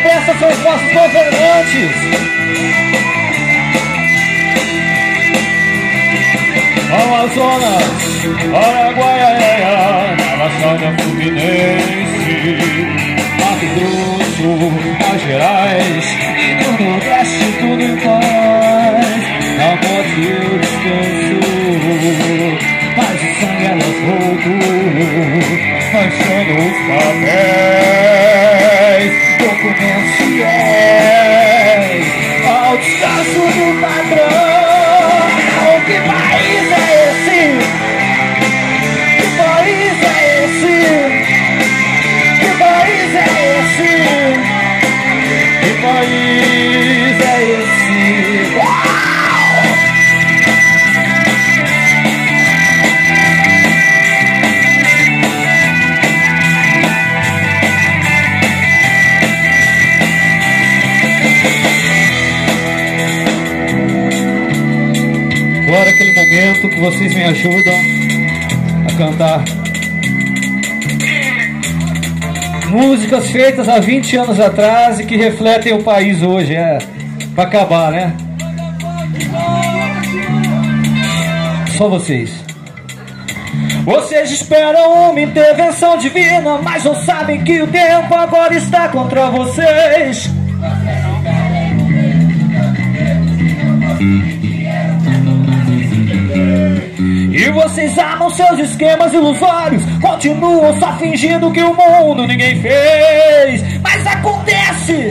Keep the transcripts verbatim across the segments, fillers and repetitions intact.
presta são os nossos governantes. Amazonas, Araguaiaia, na Baixada Fluminense, Mato Grosso, Minas Gerais e no Nordeste tudo em paz. Na morte eu descanso, mas o sangue elas roubam, manchando os papéis, documentos fiéis ao descanso do padrão. Que país é esse? Que país é esse? Que país é esse? Que país é esse? Uau! Agora aquele momento que vocês me ajudam a cantar músicas feitas há vinte anos atrás e que refletem o país hoje. É pra acabar, né? Só vocês. Vocês esperam uma intervenção divina, mas não sabem que o tempo agora está contra vocês. E vocês amam seus esquemas ilusórios, continuam só fingindo que o mundo ninguém fez. Mas acontece.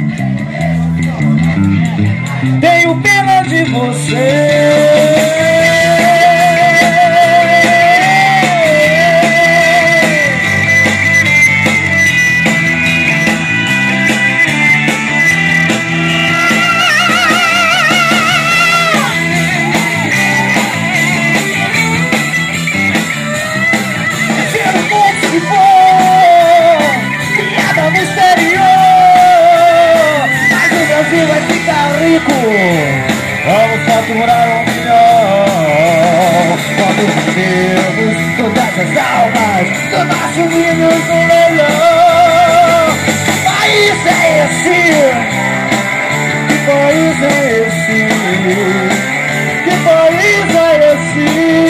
Tenho pena de você. Vai ficar rico, vamos faturar um milhão. Quando vendemos todas as almas do nosso Windows no leilão. Que país é esse? Que país é esse? Que país é esse?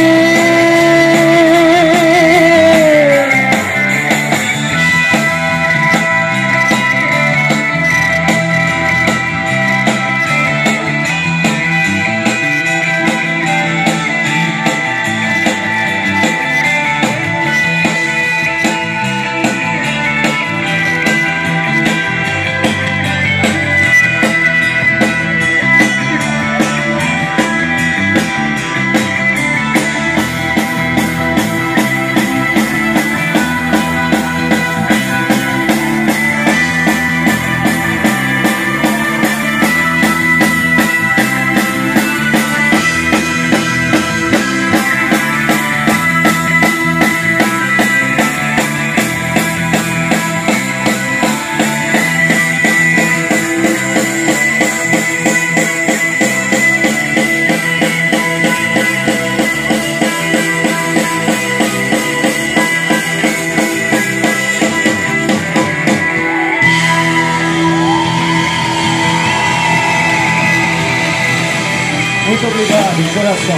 Muito obrigado, de coração.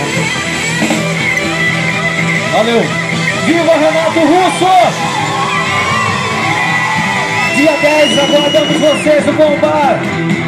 Valeu. Viva Renato Russo! Dia dez, aguardamos vocês no Bom Bar.